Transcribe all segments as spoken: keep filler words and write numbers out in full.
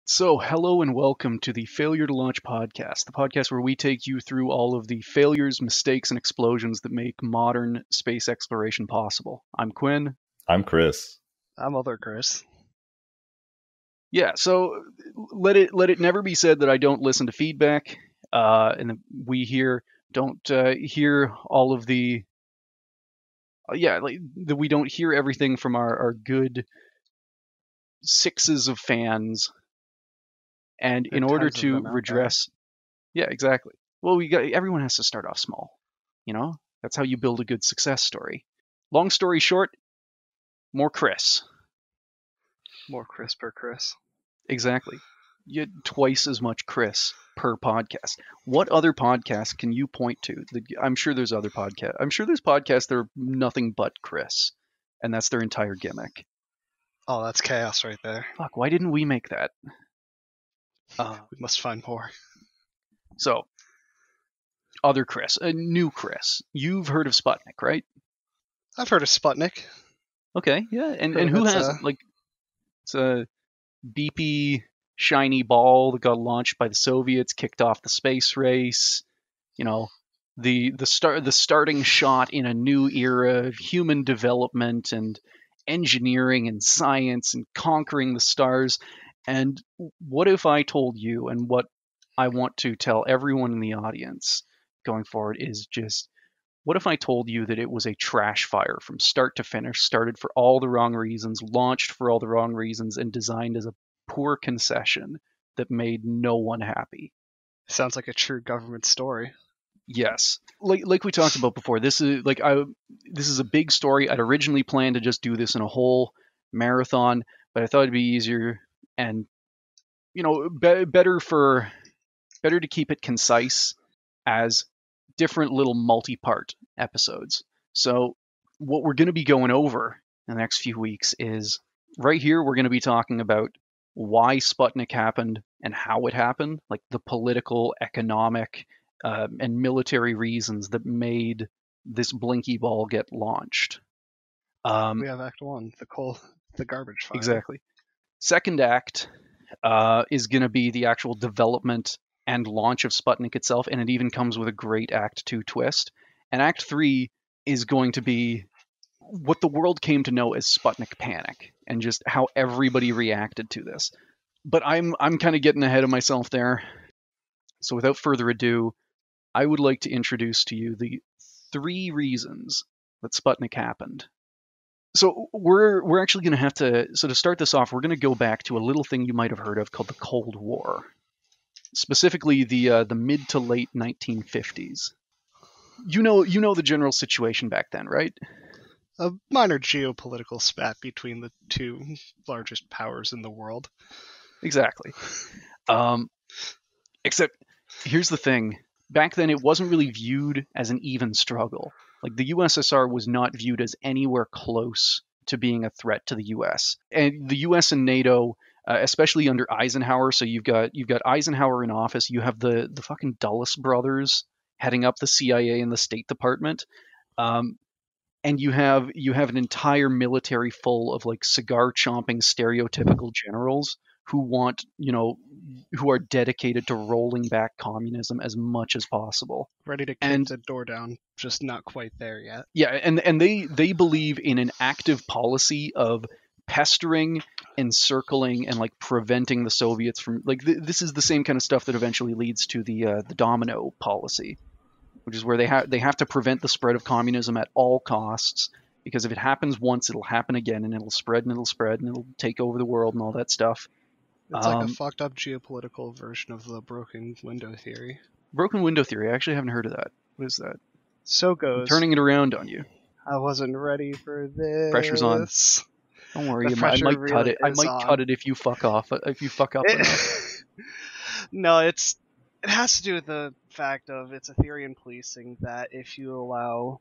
So, hello and welcome to the Failure to Launch podcast, the podcast where we take you through all of the failures, mistakes, and explosions that make modern space exploration possible. I'm Quinn. I'm Chris. I'm other Chris. Yeah, so let it let it never be said that I don't listen to feedback, uh, and that we here don't uh, hear all of the uh, yeah, like that we don't hear everything from our, our good sixes of fans. And There in are order tons of to them out there. redress, yeah, exactly. Well, we got everyone has to start off small, you know. That's how you build a good success story. Long story short, more Chris. More Chris per Chris. Exactly. You had twice as much Chris per podcast. What other podcast can you point to? that- I'm sure there's other podcasts. I'm sure there's podcasts that are nothing but Chris, and that's their entire gimmick. Oh, that's chaos right there. Fuck, why didn't we make that? Uh, We must find more. so, other Chris, a new Chris. You've heard of Sputnik, right? I've heard of Sputnik. Okay, yeah, and, Heard and of who it's, hasn't? uh, Like, it's a beepy, shiny ball that got launched by the Soviets, kicked off the space race. You know, the the start the starting shot in a new era of human development and engineering and science and conquering the stars. And what if I told you, and what I want to tell everyone in the audience going forward is just, what if I told you that it was a trash fire from start to finish, started for all the wrong reasons, launched for all the wrong reasons, and designed as a poor concession that made no one happy? Sounds like a true government story. Yes. Like like we talked about before, this is like I this is a big story. I'd originally planned to just do this in a whole marathon, but I thought it'd be easier and you know, be- better for better to keep it concise as different little multi-part episodes. So what we're going to be going over in the next few weeks is right here we're going to be talking about why Sputnik happened and how it happened, like the political, economic, uh, and military reasons that made this blinky ball get launched. Um, We have Act One, the coal, the garbage fire. Exactly. Second act uh, is going to be the actual development and launch of Sputnik itself, and it even comes with a great Act Two twist. And Act Three is going to be what the world came to know as Sputnik panic, and just how everybody reacted to this. But I'm I'm kind of getting ahead of myself there. So without further ado, I would like to introduce to you the three reasons that Sputnik happened. So we're we're actually going to have to so to start this off, we're going to go back to a little thing you might have heard of called the Cold War, specifically the uh, the mid to late nineteen fifties. You know you know the general situation back then, right? A minor geopolitical spat between the two largest powers in the world. Exactly. Um, except here's the thing: back then it wasn't really viewed as an even struggle. Like the U S S R was not viewed as anywhere close to being a threat to the U S. And the U S and NATO, uh, especially under Eisenhower, so you've got you've got Eisenhower in office, you have the the fucking Dulles brothers heading up the C I A and the State Department, um, and you have you have an entire military full of like cigar chomping stereotypical generals who want, you know, who are dedicated to rolling back communism as much as possible. Ready to kick And- the door down, just not quite there yet. Yeah, and and they they believe in an active policy of pestering, encircling, and like preventing the Soviets from like th- this is the same kind of stuff that eventually leads to the uh, the domino policy, which is where they have they have to prevent the spread of communism at all costs, because if it happens once, it'll happen again, and it'll spread and it'll spread and it'll take over the world and all that stuff. It's like Um, a fucked up geopolitical version of the broken window theory. Broken window theory. I actually haven't heard of that. What is that? So I'm goes. turning it around on you. I wasn't ready for this. Pressure's on. Don't worry, The you might, I pressure might cut really it. I is might on. cut it if you fuck off. If you fuck up enough. No, it's it has to do with the fact of it's a theory in policing that if you allow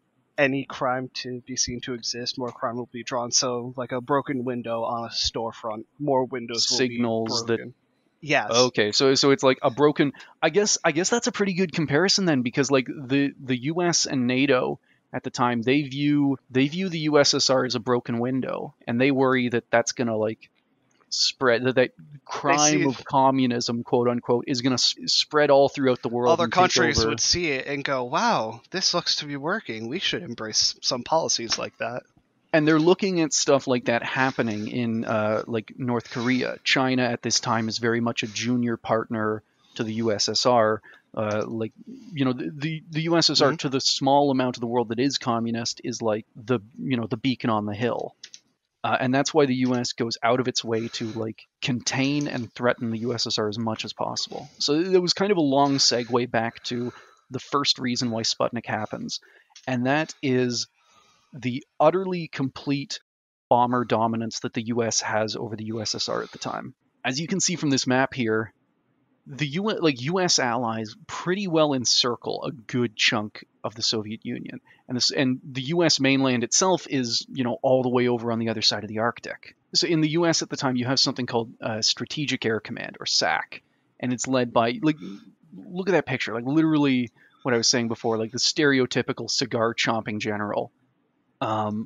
any crime to be seen to exist, more crime will be drawn. So, like a broken window on a storefront, more windows Signals will be that- broken. Yes. Okay, so so it's like a broken. I guess I guess that's a pretty good comparison then, because like the the U S and NATO at the time, they view they view the U S S R as a broken window, and they worry that that's gonna like spread, that, that crime see- of communism, quote unquote, is going to s- spread all throughout the world. Other and take countries over. would see it and go, wow, this looks to be working. We should embrace some policies like that. And they're looking at stuff like that happening in uh, like North Korea. China at this time is very much a junior partner to the U S S R. Uh, like, you know, the, the, the U S S R, Mhm. to the small amount of the world that is communist, is like the, you know, the beacon on the hill. Uh, and that's why the U S goes out of its way to like contain and threaten the U S S R as much as possible. So it was kind of a long segue back to the first reason why Sputnik happens, and that is the utterly complete bomber dominance that the U S has over the U S S R at the time. As you can see from this map here, the U S, like U S allies pretty well encircle a good chunk of the Soviet Union, and this and the U S mainland itself is, you know, all the way over on the other side of the Arctic. So in the U S at the time, you have something called uh, Strategic Air Command, or S A C, and it's led by, like, look at that picture, like literally what I was saying before, like the stereotypical cigar chomping general. Um,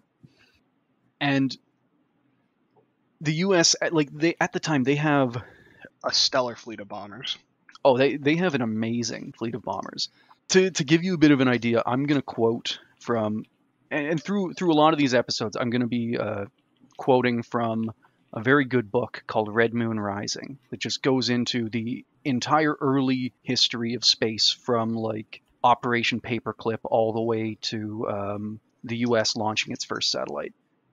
and the U S, like they at the time, they have A stellar fleet of bombers. oh they they have an amazing fleet of bombers. To to give you a bit of an idea, I'm going to quote from, and, and through through a lot of these episodes, I'm going to be uh, quoting from a very good book called Red Moon Rising that just goes into the entire early history of space, from like Operation Paperclip all the way to um, the U S launching its first satellite.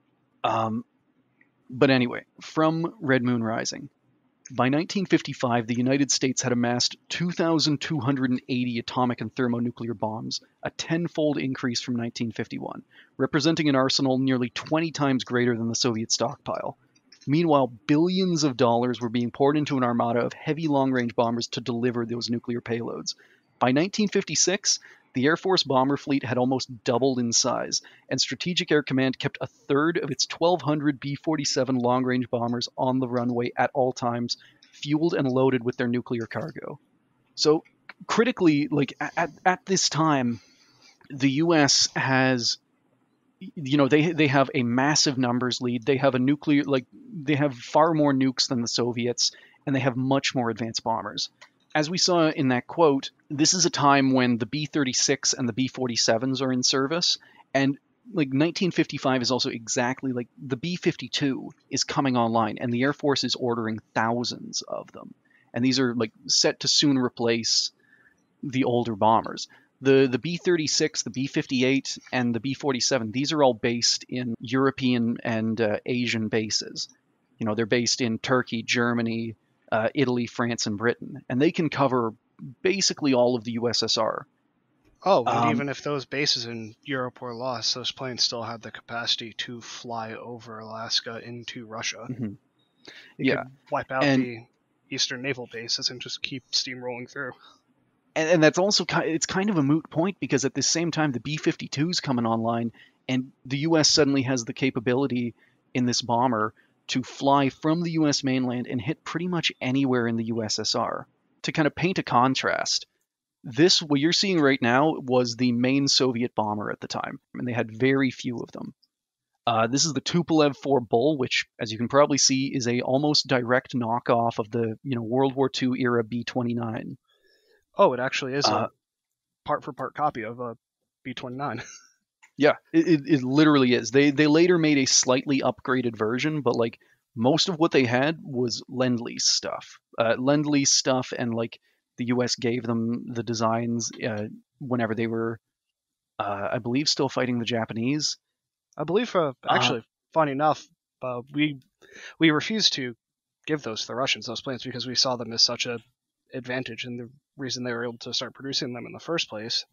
Um, but anyway, from Red Moon Rising. By nineteen fifty-five, the United States had amassed two thousand two hundred eighty atomic and thermonuclear bombs, a tenfold increase from nineteen fifty-one, representing an arsenal nearly twenty times greater than the Soviet stockpile. Meanwhile, billions of dollars were being poured into an armada of heavy long-range bombers to deliver those nuclear payloads. By nineteen fifty-six, the Air Force bomber fleet had almost doubled in size, and Strategic Air Command kept a third of its twelve hundred B forty-seven long-range bombers on the runway at all times, fueled and loaded with their nuclear cargo. So, critically, like at, at this time, the U S has, you know, they they have a massive numbers lead. They have a nuclear, like they have far more nukes than the Soviets, and they have much more advanced bombers. As we saw in that quote, this is a time when the B thirty-six and the B forty-sevens are in service, and like nineteen fifty-five is also exactly like the B fifty-two is coming online, and the Air Force is ordering thousands of them, and these are like set to soon replace the older bombers. The the B thirty-six, the B fifty-eight, and the B forty-seven, these are all based in European and uh, Asian bases. You know, they're based in Turkey, Germany, uh, Italy, France, and Britain, and they can cover basically all of the U S S R. Oh, and Um, even if those bases in Europe were lost, those planes still had the capacity to fly over Alaska into Russia. mhm. It Yeah, could wipe out and the Eastern naval bases and just keep steamrolling through. and, and that's also ki- it's kind of a moot point, because at the same time the B fifty-two is coming online, and the U S suddenly has the capability in this bomber to fly from the U S mainland and hit pretty much anywhere in the U S S R. To kind of paint a contrast, this, what you're seeing right now, was the main Soviet bomber at the time, and they had very few of them. Uh, this is the Tupolev four Bull, which, as you can probably see, is a almost direct knockoff of the, you know, World War Two era B twenty-nine. Oh, it actually is Uh, a part for part copy of a B twenty-nine. Yeah, it, it, it literally is. They they later made a slightly upgraded version, but like most of what they had was Lend-Lease stuff. Uh, Lend-Lease stuff, and like the U S gave them the designs uh, whenever they were, uh, I believe, still fighting the Japanese. I believe, uh, Uh, actually, funny enough, uh, we we refused to give those to the Russians, those planes, because we saw them as such a advantage, and the reason they were able to start producing them in the first place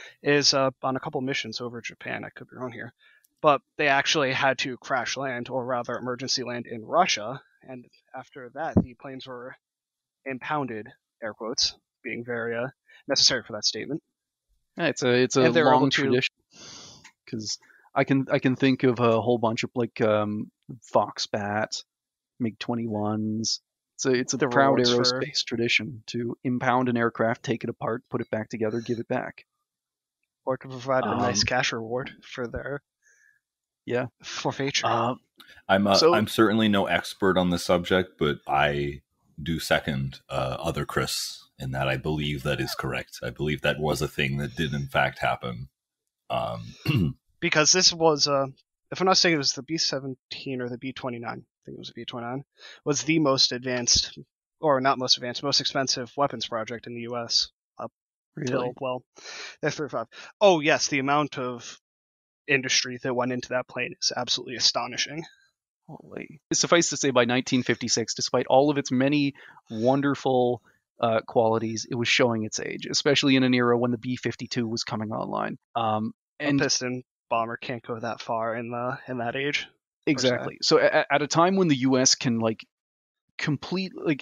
is uh, on a couple missions over Japan. I could be wrong here, but they actually had to crash land, or rather emergency land, in Russia, and after that the planes were impounded, air quotes being very uh, necessary for that statement, yeah, it's a it's a and they were able long to. tradition, because I can I can think of a whole bunch of like um, Foxbat, MiG twenty-ones. It's a it's a The proud rewards for aerospace tradition to impound an aircraft, take it apart, put it back together, give it back. or to provide a nice Um, cash reward for their Yeah. Forfeiture. Uh, I'm uh, So- I'm certainly no expert on this subject, but I do second uh, other Chris in that I believe that is correct. I believe that was a thing that did in fact happen. Um, Because this was, uh, if I'm not mistaken, it was the B seventeen or the B twenty-nine. I think it was the B twenty-nine. Was the most advanced, or not most advanced, most expensive weapons project in the U S really? till, well, F thirty-five. Oh, yes, the amount of industry that went into that plane is absolutely astonishing. Holy. Suffice to say, by nineteen fifty-six, despite all of its many wonderful uh, qualities, it was showing its age, especially in an era when the B fifty-two was coming online. Um, and a piston bomber can't go that far in the in that age. exactly. So at, at a time when the U S can like complete like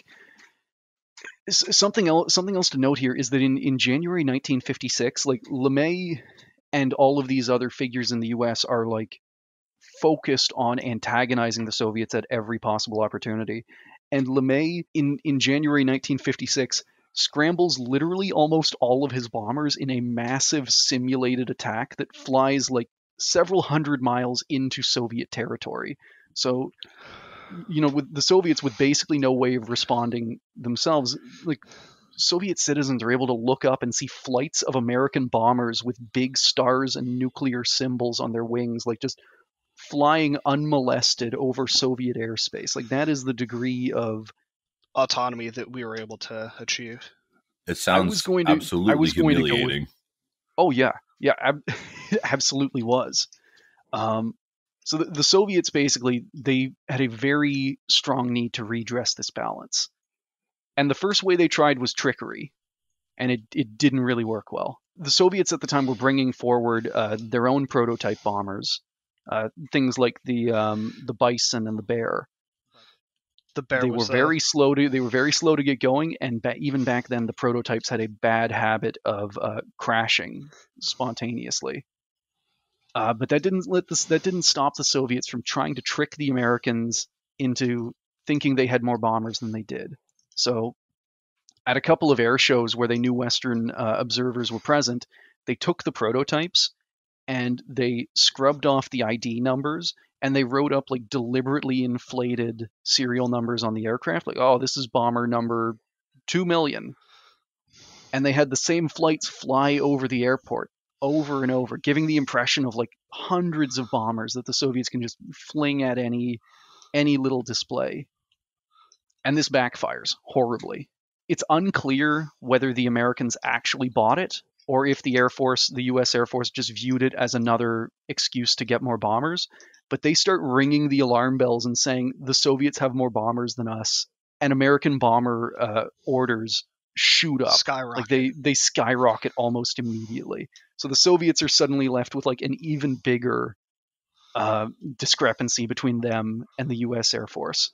s- something else something else to note here is that in, in January nineteen fifty-six, like LeMay and all of these other figures in the U S are like focused on antagonizing the Soviets at every possible opportunity. And LeMay in, in January nineteen fifty-six scrambles literally almost all of his bombers in a massive simulated attack that flies like several hundred miles into Soviet territory. So, you know, with the Soviets with basically no way of responding themselves, like Soviet citizens are able to look up and see flights of American bombers with big stars and nuclear symbols on their wings, like just flying unmolested over Soviet airspace. Like that is the degree of autonomy that we were able to achieve. it sounds was going to- I absolutely was going to go with- humiliating. oh yeah, yeah, ab- it absolutely was. Um, so the, the Soviets basically they had a very strong need to redress this balance, and the first way they tried was trickery, and it it didn't really work well. The Soviets at the time were bringing forward uh, their own prototype bombers, uh, things like the um, the Bison and the Bear. The Bear They were was very uh, slow to they were very slow to get going, and ba- even back then the prototypes had a bad habit of uh, crashing spontaneously. Uh, but that didn't let this that didn't stop the Soviets from trying to trick the Americans into thinking they had more bombers than they did. So, at a couple of air shows where they knew Western uh, observers were present, they took the prototypes and they scrubbed off the I D numbers and they wrote up like deliberately inflated serial numbers on the aircraft, like, oh, this is bomber number two million. And they had the same flights fly over the airport over and over, giving the impression of like hundreds of bombers that the Soviets can just fling at any any little display. And this backfires horribly. It's unclear whether the Americans actually bought it or if the Air Force, the U S Air Force, just viewed it as another excuse to get more bombers. But they start ringing the alarm bells and saying the Soviets have more bombers than us, and American bomber uh, orders shoot up. skyrocket. Like they they skyrocket almost immediately. So the Soviets are suddenly left with like an even bigger uh, discrepancy between them and the U S Air Force.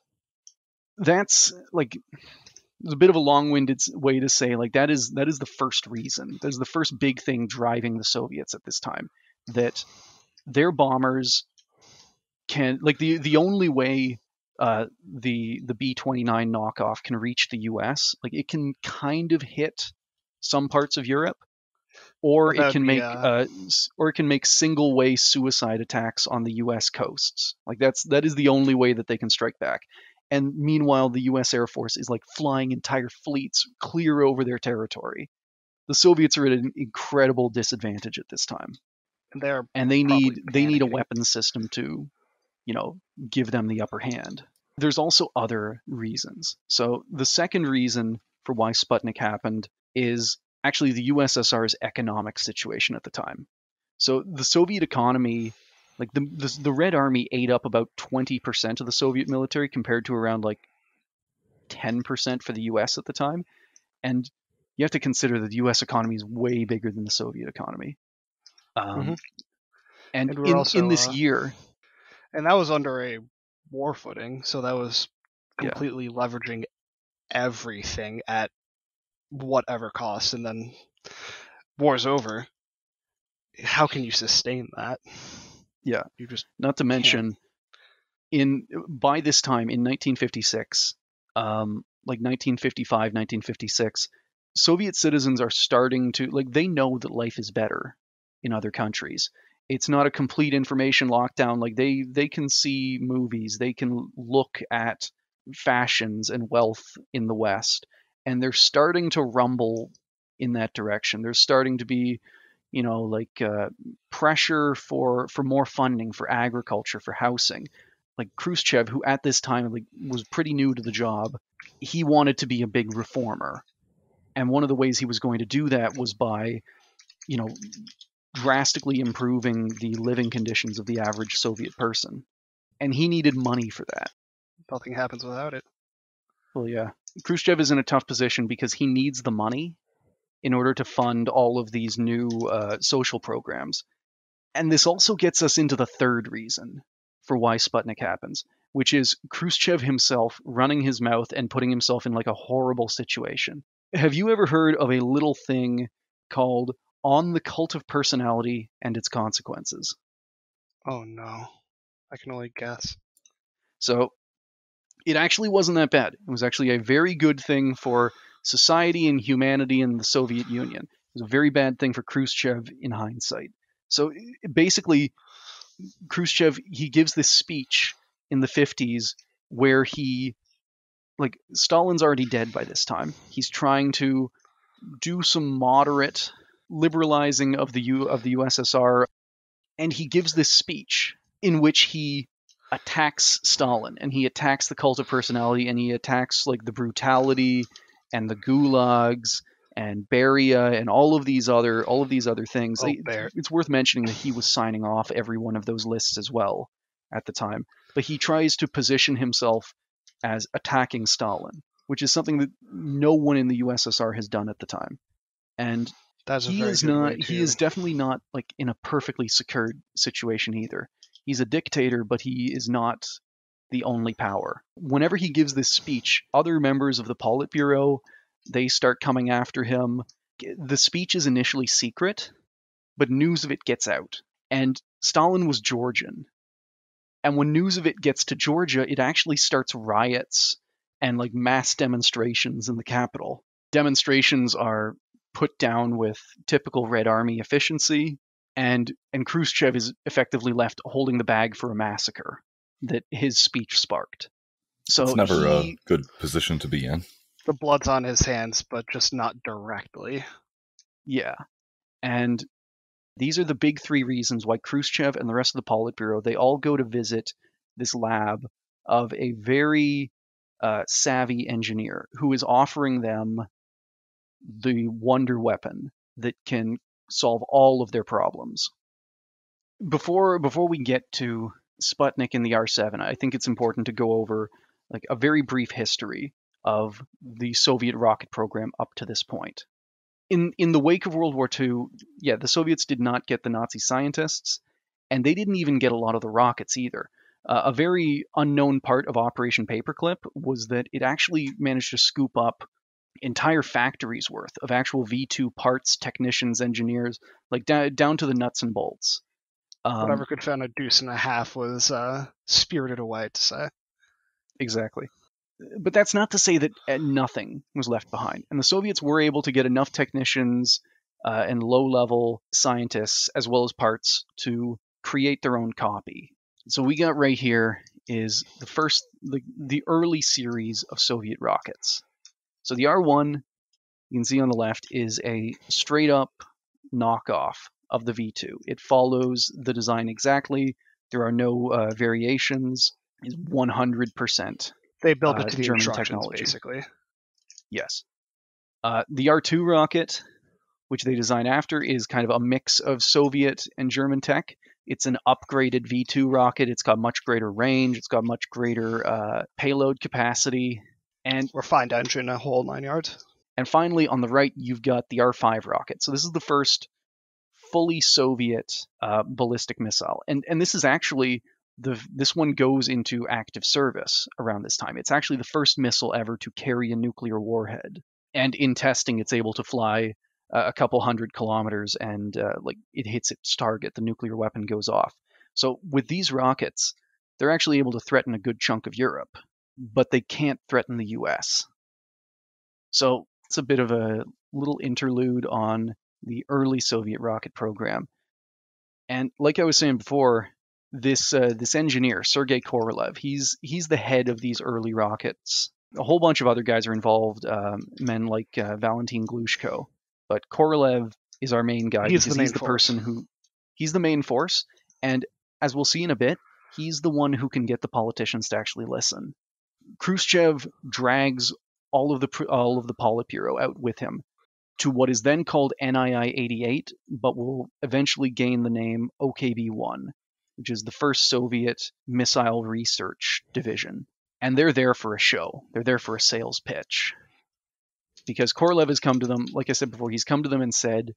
That's like it's a bit of a long-winded way to say like that is that is the first reason. That is the first big thing driving the Soviets at this time, that their bombers can like the the only way uh, the the B twenty-nine knockoff can reach the U S, like it can kind of hit some parts of Europe, or That it would can be, make uh, uh, s- or it can make single way suicide attacks on the U S coasts. Like that's that is the only way that they can strike back. And meanwhile, the U S Air Force is like flying entire fleets clear over their territory. The Soviets are at an incredible disadvantage at this time, And they're and they probably need they need a panicking. weapons system to, you know, give them the upper hand. There's also other reasons. So the second reason for why Sputnik happened is actually the U S S R's economic situation at the time. So the Soviet economy, like the the, the Red Army ate up about twenty percent of the Soviet military compared to around like ten percent for the U S at the time. And you have to consider that the U S economy is way bigger than the Soviet economy. Um, Mhm. And, And we're in, also, in this uh, year, And that was under a war footing, so that was Yeah. completely leveraging everything at whatever cost, and then war's over. How can you sustain that? Yeah. You just not to mention, in by this time in nineteen fifty-six, um, like nineteen fifty-five, nineteen fifty-six, Soviet citizens are starting to like they know that life is better in other countries, It's not a complete information lockdown. Like they they can see movies, they can look at fashions and wealth in the West, and they're starting to rumble in that direction. There's starting to be, you know, like uh, pressure for for more funding for agriculture, for housing. Like Khrushchev, who at this time like was pretty new to the job, he wanted to be a big reformer, and one of the ways he was going to do that was by, you know, drastically improving the living conditions of the average Soviet person. And he needed money for that. Nothing happens without it. Well, yeah. Khrushchev is in a tough position because he needs the money in order to fund all of these new uh, social programs. And this also gets us into the third reason for why Sputnik happens, which is Khrushchev himself running his mouth and putting himself in like a horrible situation. Have you ever heard of a little thing called On the Cult of Personality and Its Consequences? Oh no. I can only guess. So it actually wasn't that bad. It was actually a very good thing for society and humanity in the Soviet Union. It was a very bad thing for Khrushchev in hindsight. So basically, Khrushchev, he gives this speech in the fifties where he, like, Stalin's already dead by this time. He's trying to do some moderate liberalizing of the U of the U S S R, and he gives this speech in which he attacks Stalin, and he attacks the cult of personality, and he attacks like the brutality and the gulags and Beria and all of these other all of these other things. Oh, It- Bear. it's worth mentioning that he was signing off every one of those lists as well at the time. But he tries to position himself as attacking Stalin, which is something that no one in the U S S R has done at the time. And That's a he very is good not way he to- is definitely not like in a perfectly secured situation either. He's a dictator, but he is not the only power. Whenever he gives this speech, other members of the Politburo, they start coming after him. The speech is initially secret, but news of it gets out. And Stalin was Georgian. And when news of it gets to Georgia, it actually starts riots and like mass demonstrations in the capital. Demonstrations are put down with typical Red Army efficiency, and and Khrushchev is effectively left holding the bag for a massacre that his speech sparked. So It's never he, a good position to be in. The blood's on his hands, but just not directly. yeah, and these are the big three reasons why Khrushchev and the rest of the Politburo, they all go to visit this lab of a very uh, savvy engineer who is offering them the wonder weapon that can solve all of their problems. Before before we get to Sputnik and the R seven, I think it's important to go over like a very brief history of the Soviet rocket program up to this point. In in the wake of World War Two, yeah, the Soviets did not get the Nazi scientists, and they didn't even get a lot of the rockets either. Uh, a very unknown part of Operation Paperclip was that it actually managed to scoop up entire factories worth of actual V two parts, technicians, engineers, like da- down to the nuts and bolts. Um, Whatever could fit on a deuce and a half was uh, spirited away, to say. Exactly. But that's not to say that uh, nothing was left behind. And the Soviets were able to get enough technicians uh, and low-level scientists, as well as parts, to create their own copy. So we got right here is the first, the, the early series of Soviet rockets. So the R one, you can see on the left, is a straight-up knockoff of the V two. It follows the design exactly. There are no uh, variations. It's one hundred percent. They built Uh, it to the German instructions, technology. basically. Yes. Uh, the R two rocket, which they designed after, is kind of a mix of Soviet and German tech. It's an upgraded V two rocket. It's got much greater range. It's got much greater uh, payload capacity. And Refined engine, a whole nine yards. and finally, on the right, you've got the R five rocket. So this is the first fully Soviet uh, ballistic missile. And and this is actually the this one goes into active service around this time. It's actually the first missile ever to carry a nuclear warhead. And in testing, it's able to fly uh, a couple hundred kilometers, and uh, like it hits its target, the nuclear weapon goes off. So with these rockets, they're actually able to threaten a good chunk of Europe, but they can't threaten the U S. So it's a bit of a little interlude on the early Soviet rocket program. And like I was saying before, this uh, this engineer, Sergei Korolev, he's he's the head of these early rockets. A whole bunch of other guys are involved, um, men like uh, Valentin Glushko. But Korolev is our main guy He's because the main he's the force. person who he's the main force, and as we'll see in a bit, he's the one who can get the politicians to actually listen. Khrushchev drags all of the all of the Politburo out with him to what is then called N I I eighty-eight, but will eventually gain the name O K B one, which is the first Soviet missile research division. And they're there for a show. They're there for a sales pitch. Because Korolev has come to them, like I said before, he's come to them and said,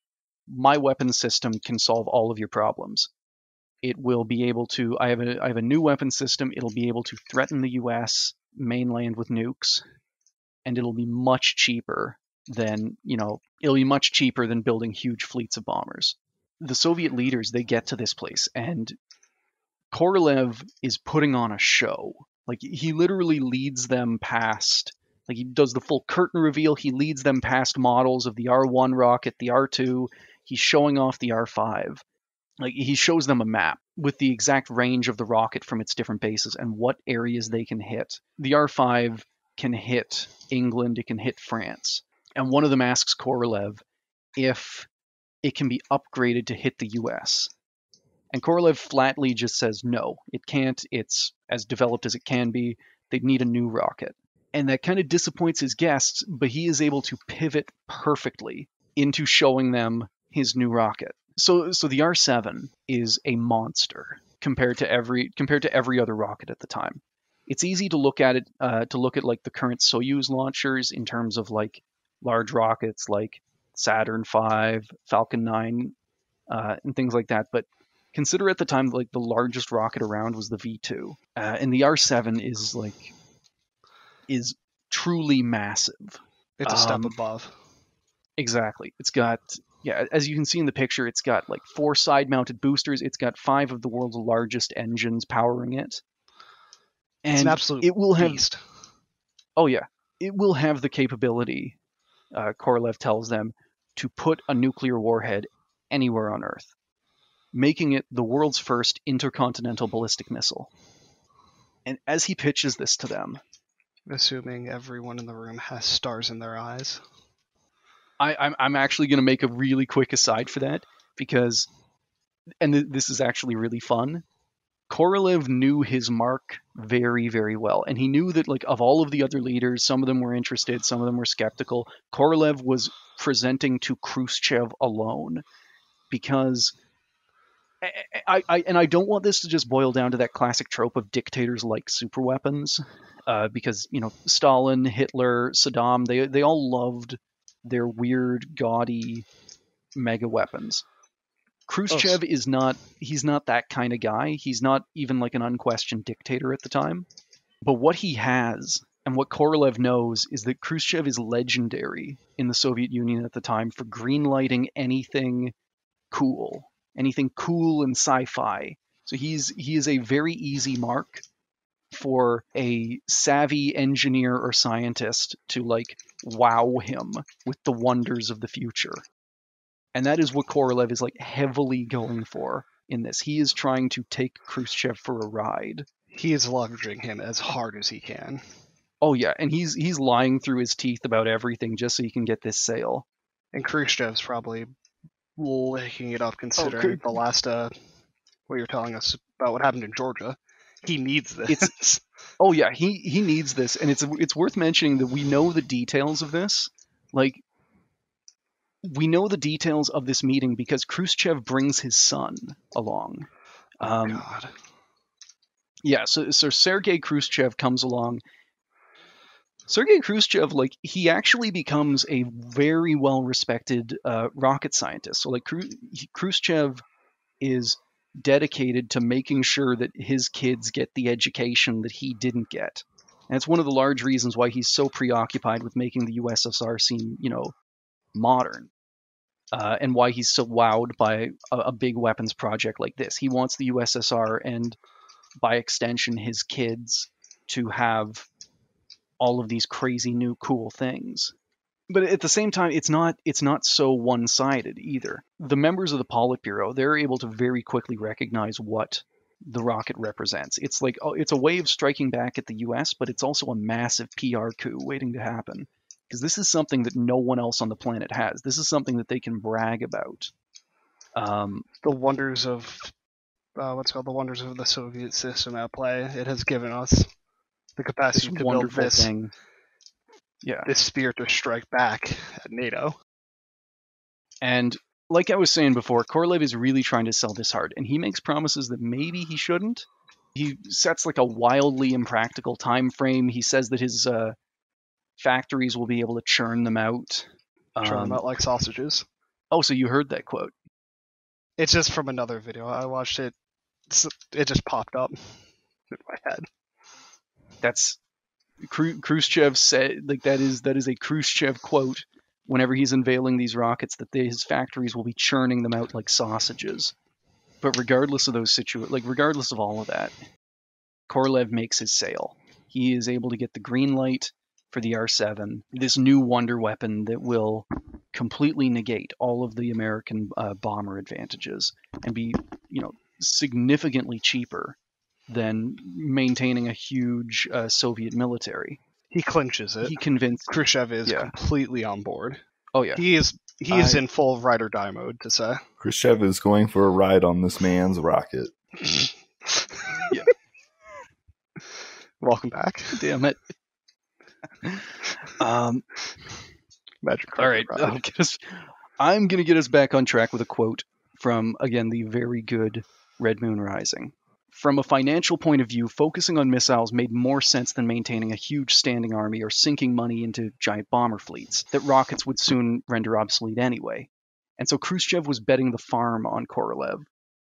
my weapons system can solve all of your problems. It will be able to, I have a, I have a new weapon system, it'll be able to threaten the U S mainland with nukes, and it'll be much cheaper than, you know, it'll be much cheaper than building huge fleets of bombers. The Soviet leaders, they get to this place, and Korolev is putting on a show. Like, he literally leads them past, like, he does the full curtain reveal, he leads them past models of the R one rocket, the R two, he's showing off the R five. Like, he shows them a map with the exact range of the rocket from its different bases and what areas they can hit. The R five can hit England, it can hit France. And one of them asks Korolev if it can be upgraded to hit the U S. And Korolev flatly just says no, it can't. It's as developed as it can be. They'd need a new rocket. And that kind of disappoints his guests, but he is able to pivot perfectly into showing them his new rocket. So, so the R seven is a monster compared to every compared to every other rocket at the time. It's easy to look at it uh, to look at like the current Soyuz launchers in terms of like large rockets like Saturn five, Falcon nine, uh, and things like that. But consider at the time like the largest rocket around was the V two, uh, and the R seven is like is truly massive. It's a step Um, above. Exactly. It's got, yeah, as you can see in the picture, it's got like four side-mounted boosters. It's got five of the world's largest engines powering it. And It's an absolute it will have, beast. oh yeah, it will have the capability, uh, Korolev tells them, to put a nuclear warhead anywhere on Earth, making it the world's first intercontinental ballistic missile. And as he pitches this to them, Assuming everyone in the room has stars in their eyes. I, I'm, I'm actually going to make a really quick aside for that, because, and th- this is actually really fun, Korolev knew his mark very, very well. And he knew that, like, of all of the other leaders, some of them were interested, some of them were skeptical. Korolev was presenting to Khrushchev alone, because I, I, I and I don't want this to just boil down to that classic trope of dictators like superweapons, uh, because, you know, Stalin, Hitler, Saddam, they they all loved their weird, gaudy mega weapons. Khrushchev Oh. is not, he's not that kind of guy. He's not even like an unquestioned dictator at the time. But what he has, and what Korolev knows, is that Khrushchev is legendary in the Soviet Union at the time for greenlighting anything cool, anything cool and sci-fi. So he's he is a very easy mark for a savvy engineer or scientist to like wow him with the wonders of the future. And that is what Korolev is like heavily going for in this. He is trying to take Khrushchev for a ride. He is leveraging him as hard as he can. Oh yeah, and he's he's lying through his teeth about everything just so he can get this sale. And Khrushchev's probably licking it up considering Khru- the last, uh, what you're telling us about what happened in Georgia. He needs this. It's- Oh yeah, he he needs this, and it's it's worth mentioning that we know the details of this. Like, we know the details of this meeting because Khrushchev brings his son along. oh, Um, God. yeah, so so Sergei Khrushchev comes along. Sergei Khrushchev, like, he actually becomes a very well-respected uh, rocket scientist. So, like, Khru- he- Khrushchev is dedicated to making sure that his kids get the education that he didn't get. And it's one of the large reasons why he's so preoccupied with making the U S S R seem, you know, modern. Uh, and why he's so wowed by a, a big weapons project like this. He wants the U S S R and, by extension, his kids to have all of these crazy new cool things. But at the same time, it's not it's not so one-sided either. The members of the Politburo, they're able to very quickly recognize what the rocket represents. It's like oh, it's a way of striking back at the U S, but it's also a massive P R coup waiting to happen. Because this is something that no one else on the planet has. This is something that they can brag about. Um, The wonders of uh, what's called the wonders of the Soviet system at play. It has given us the capacity this to build wonderful this thing. Yeah. this spirit to strike back at NATO. And like I was saying before, Korolev is really trying to sell this hard, and he makes promises that maybe he shouldn't. He sets like a wildly impractical time frame. He says that his uh, factories will be able to churn them out. Churn Um, them out like sausages. oh, so you heard that quote? It's just from another video. I watched it. It's- It just popped up in my head. That's Khru- Khrushchev said, like that is that is a Khrushchev quote. Whenever he's unveiling these rockets, that they, his factories will be churning them out like sausages. But regardless of those situa- like regardless of all of that, Korolev makes his sale. He is able to get the green light for the R seven, this new wonder weapon that will completely negate all of the American uh, bomber advantages and be, you know, significantly cheaper than maintaining a huge uh, Soviet military. He clinches it. He convinced. Khrushchev is Yeah. completely on board. Oh yeah, He is he is I- in full ride or die mode, to say. Khrushchev is going for a ride on this man's rocket. Yeah. Welcome back. damn it. um, Magic all right, Carpet I'll ride. get us- I'm gonna get us back on track with a quote from again the very good Red Moon Rising. From a financial point of view, focusing on missiles made more sense than maintaining a huge standing army or sinking money into giant bomber fleets that rockets would soon render obsolete anyway. And so Khrushchev was betting the farm on Korolev.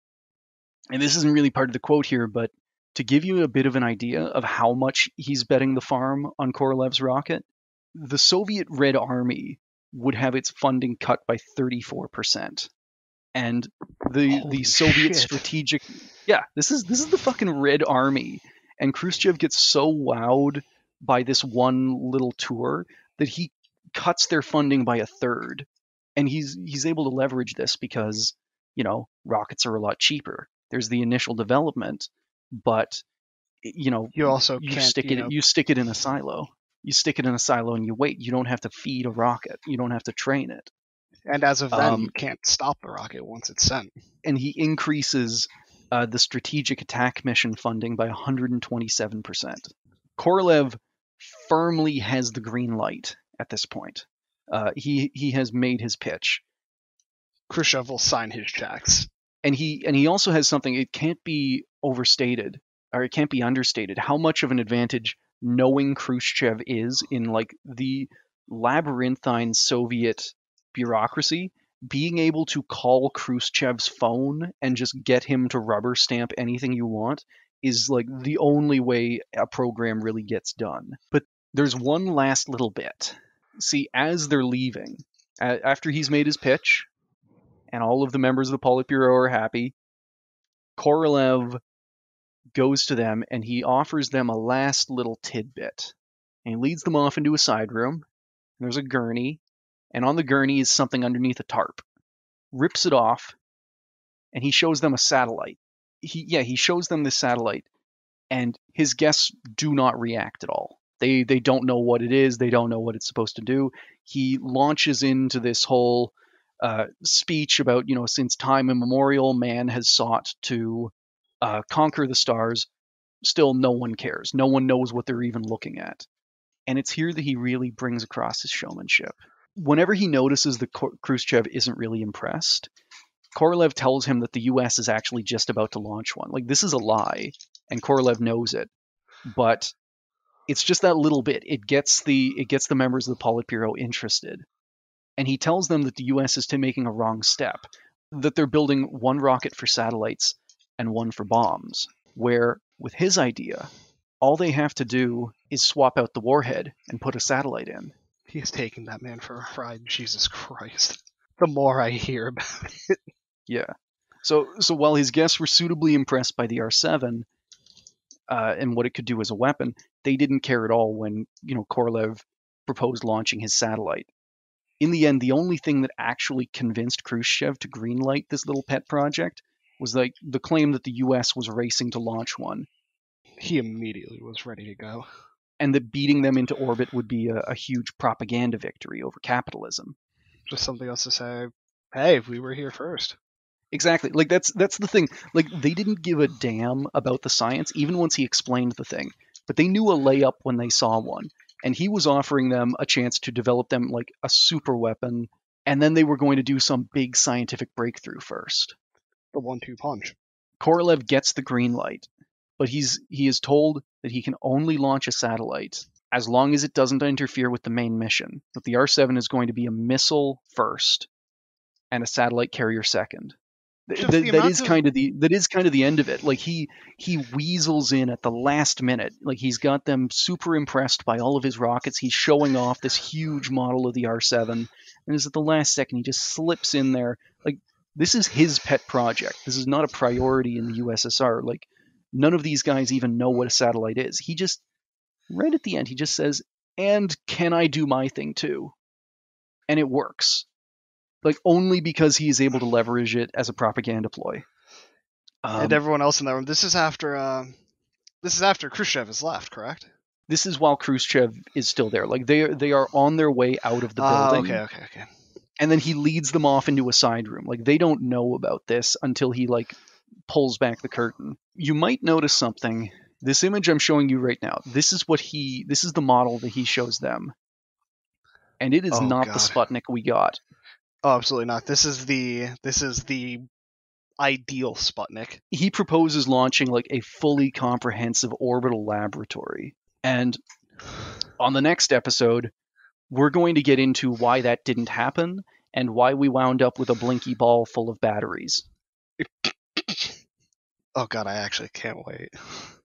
And this isn't really part of the quote here, but to give you a bit of an idea of how much he's betting the farm on Korolev's rocket, the Soviet Red Army would have its funding cut by thirty-four percent. And the Holy the Soviet shit. strategic yeah, this is this is the fucking Red Army. And Khrushchev gets so wowed by this one little tour that he cuts their funding by a third. And he's he's able to leverage this because, you know, rockets are a lot cheaper. There's the initial development, but you know, You also you can't stick you it know, you stick it in a silo. You stick it in a silo and you wait. You don't have to feed a rocket. You don't have to train it. and as of then um, you can't stop the rocket once it's sent. And he increases uh, the strategic attack mission funding by one hundred twenty-seven percent. Korolev firmly has the green light at this point. Uh, he he has made his pitch, Khrushchev will sign his checks. and he and he also has something. It can't be overstated, or it can't be understated. How much of an advantage knowing Khrushchev is in like the labyrinthine Soviet bureaucracy, being able to call Khrushchev's phone and just get him to rubber stamp anything you want is like the only way a program really gets done. But there's one last little bit. See, as they're leaving, a- after he's made his pitch, and all of the members of the Politburo are happy, Korolev goes to them and he offers them a last little tidbit. And he leads them off into a side room. There's a gurney, and on the gurney is something underneath a tarp. Rips it off, and he shows them a satellite. He yeah, he shows them this satellite, and his guests do not react at all. They they don't know what it is. They don't know what it's supposed to do. He launches into this whole uh, speech about, you know, since time immemorial, man has sought to uh, conquer the stars. Still, no one cares. No one knows what they're even looking at. And it's here that he really brings across his showmanship. Whenever he notices that Khrushchev isn't really impressed, Korolev tells him that the U S is actually just about to launch one. Like, this is a lie, and Korolev knows it. But it's just that little bit. It gets the it gets the members of the Politburo interested. And he tells them that the U S is to making a wrong step, that they're building one rocket for satellites and one for bombs, where with his idea, all they have to do is swap out the warhead and put a satellite in. He's taking that man for a ride. Jesus Christ. The more I hear about it. Yeah. So so while his guests were suitably impressed by the R seven uh, and what it could do as a weapon, they didn't care at all when, you know, Korolev proposed launching his satellite. in the end, the only thing that actually convinced Khrushchev to greenlight this little pet project was like the claim that the U S was racing to launch one, He immediately was ready to go. and that beating them into orbit would be a, a huge propaganda victory over capitalism. Just something else to say, hey, we were here first. Exactly. Like that's that's the thing. Like they didn't give a damn about the science, even once he explained the thing. But they knew a layup when they saw one. And he was offering them a chance to develop them like a super weapon, and then they were going to do some big scientific breakthrough first. The one two punch. Korolev gets the green light, but he's he is told that he can only launch a satellite as long as it doesn't interfere with the main mission. That the R seven is going to be a missile first and a satellite carrier second. Th- Just th- the that amount is of- kind of the that is kind of the end of it. Like he he weasels in at the last minute. Like he's got them super impressed by all of his rockets. He's showing off this huge model of the R seven, and is at the last second he just slips in there. Like this is his pet project. This is not a priority in the U S S R. Like none of these guys even know what a satellite is. He just right at the end he just says, "And can I do my thing too?" And it works. Like only because he is able to leverage it as a propaganda ploy. Um, and everyone else in that room. This is after. Uh, this is after Khrushchev has left, correct? this is while Khrushchev is still there. Like they are, they are on their way out of the Ah, building, okay, okay, okay. and then he leads them off into a side room. Like they don't know about this until he like pulls back the curtain. You might notice something. This image I'm showing you right now. This is what he. This is the model that he shows them, and it is Oh, not God. the Sputnik we got. Oh, absolutely not. This is the this is the ideal Sputnik. He proposes launching like a fully comprehensive orbital laboratory. And on the next episode, we're going to get into why that didn't happen and why we wound up with a blinky ball full of batteries. Oh god, I actually can't wait.